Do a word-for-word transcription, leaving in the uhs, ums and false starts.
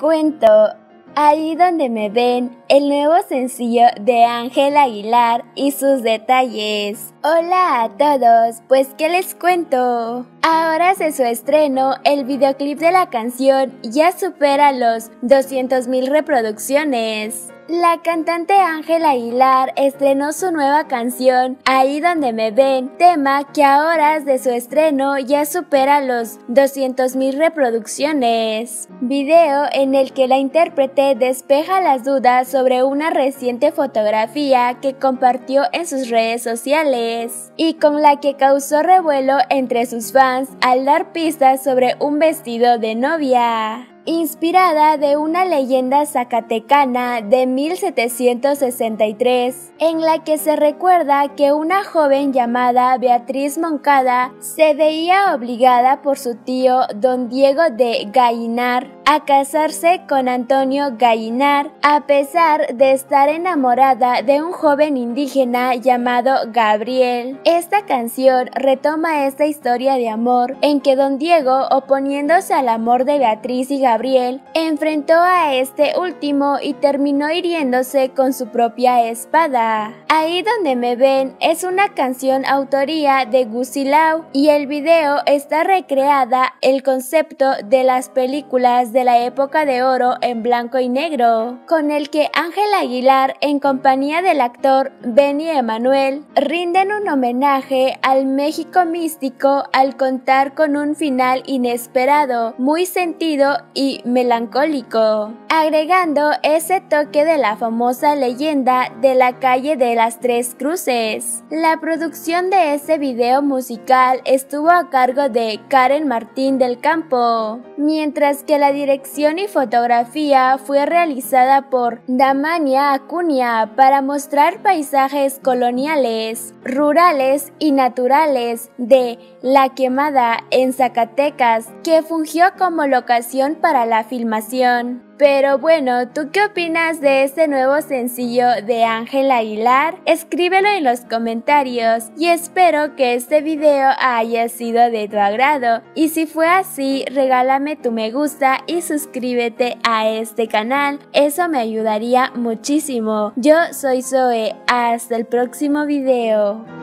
cuento. Ahí donde me ven, el nuevo sencillo de Ángel Aguilar y sus detalles. Hola a todos, pues ¿qué les cuento? Ahora de su estreno, el videoclip de la canción ya supera los doscientas mil reproducciones. La cantante Ángel Aguilar estrenó su nueva canción, Ahí donde me ven, tema que a horas de su estreno ya supera los doscientas mil reproducciones. Video en el que la intérprete despeja las dudas sobre una reciente fotografía que compartió en sus redes sociales y con la que causó revuelo entre sus fans al dar pistas sobre un vestido de novia. Inspirada de una leyenda zacatecana de mil setecientos sesenta y tres, en la que se recuerda que una joven llamada Beatriz Moncada se veía obligada por su tío don Diego de Gallinar a casarse con Antonio Gallinar, a pesar de estar enamorada de un joven indígena llamado Gabriel. Esta canción retoma esta historia de amor en que don Diego, oponiéndose al amor de Beatriz y Gabriel, enfrentó a este último y terminó hiriéndose con su propia espada. Ahí donde me ven es una canción autoría de Gusilao y el video está recreada el concepto de las películas de la época de oro en blanco y negro, con el que Ángel Aguilar, en compañía del actor Benny Emanuel, rinden un homenaje al México místico al contar con un final inesperado, muy sentido y melancólico, agregando ese toque de la famosa leyenda de la calle de las Tres Cruces. La producción de ese video musical estuvo a cargo de Karen Martín del Campo, mientras que la dirección y fotografía fue realizada por Damania Acuña para mostrar paisajes coloniales, rurales y naturales de La Quemada en Zacatecas, que fungió como locación para la filmación. Pero bueno, ¿tú qué opinas de este nuevo sencillo de Ángel Aguilar? Escríbelo en los comentarios y espero que este video haya sido de tu agrado. Y si fue así, regálame tu me gusta y suscríbete a este canal, eso me ayudaría muchísimo. Yo soy Zoe, hasta el próximo video.